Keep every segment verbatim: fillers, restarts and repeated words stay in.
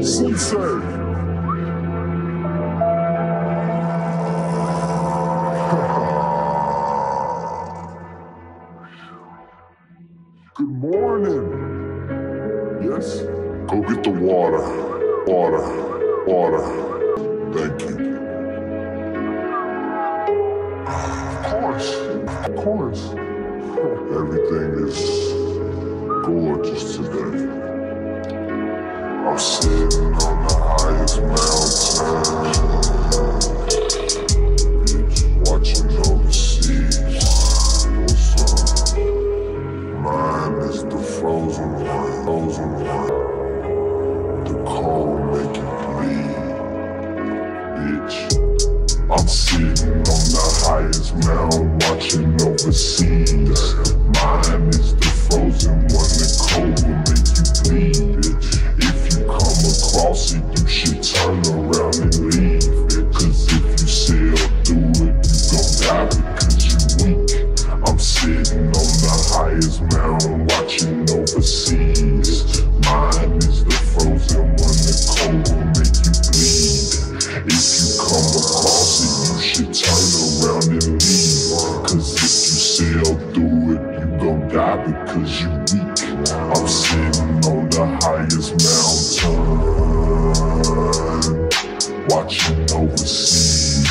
Sensei. Good morning. Yes? Go get the water. Water. Water. Thank you. Of course. Of course. Everything is gorgeous today. I'm sitting on the highest mountain, watching overseas. Mine is the frozen one, frozen one. The cold make you bleed, bitch. I'm sitting on the highest mountain, watching overseas. Mine is the frozen one, the cold will make you bleed, bitch. If you come across it, you should turn around and leave it. Cause if you sail through it, you gon' die because you weak. I'm sitting on the highest mountain, watching overseas. Mine is the frozen one, the cold will make you bleed. If you come across it, you should turn around and leave. Cause if you sail through it, you gon' die because you weak. I'm sitting on the highest mountain, watching overseas.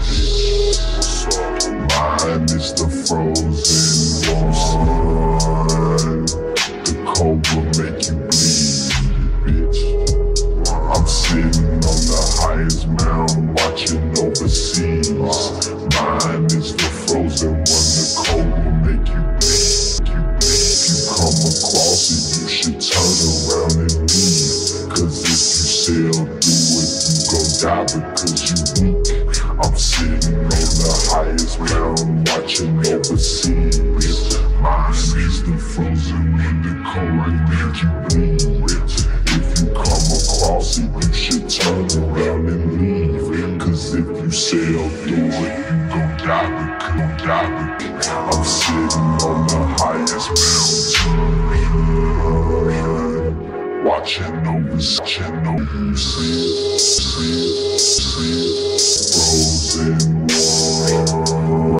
Mine is the frozen one, the cold will make you bleed, bitch. I'm sitting on the highest mountain, watching overseas. Mine is the frozen one, the cold will make you bleed. If you come across it, you should turn around and leave. Cause if you sail through it, you gon' die because you weak. I'm sitting on the highest mountain, watching overseas. Mine is the frozen one, the cold will make you bleed. If you come across it, you should turn around and leave. Cause if you sail through it, you gon' die because you die. I'm sitting on the highest mountain, watching overseas, overseas, frozen one.